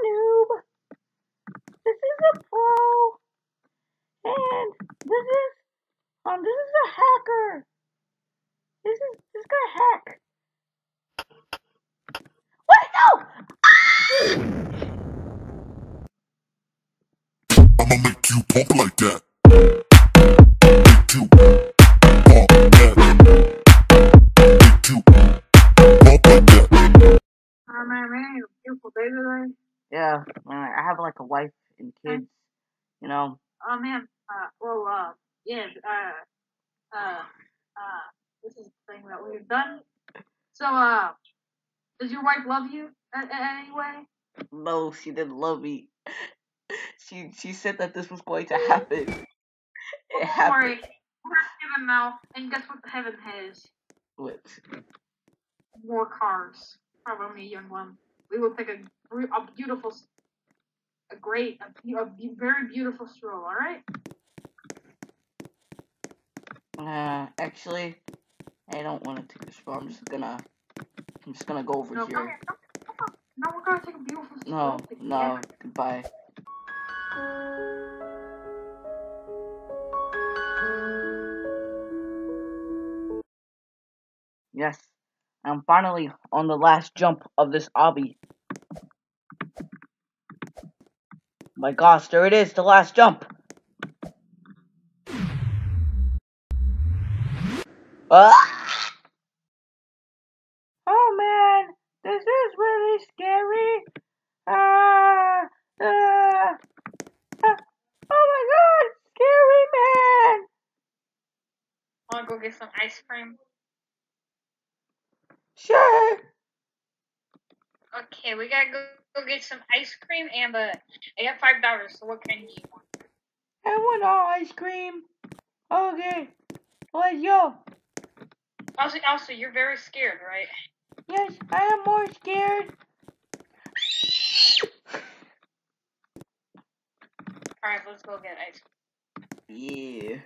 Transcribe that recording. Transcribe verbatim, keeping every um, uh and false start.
noob. This is a pro. And this is um this is a hacker. This is this guy hack. Wait, no! I'ma make you pump like that. Make you pump like that. Make you pump like that. Oh man, man, you're a beautiful day today. Yeah, man, I have like a wife and kids, you know. Oh man, uh, well, uh, yeah, uh, uh, uh, this is the thing that we've done. So, uh, does your wife love you in, in any way? No, she didn't love me. She she said that this was going to happen. It Don't happened. worry, we're in heaven now, and guess what heaven has? What? More cars. Probably a young one. We will take a, a beautiful, a great, a, a very beautiful stroll, alright? Uh, actually, I don't want to take this far. I'm just gonna, I'm just gonna go over No, come here. here, come here, come on. No, we're gonna take a beautiful stroll. No, together. no, goodbye. Yes, I'm finally on the last jump of this obby. My gosh, there it is, the last jump. Ah! Oh man, this is really scary. Ah, ah, ah. Oh my god, scary man. Wanna go get some ice cream? Sure. Okay, we gotta go, go get some ice cream, and uh, I got five dollars. So what kind do you want? I want all ice cream. Okay, let's go. Also, also, you're very scared, right? Yes, I am more scared. All right, let's go get ice cream. Yeah.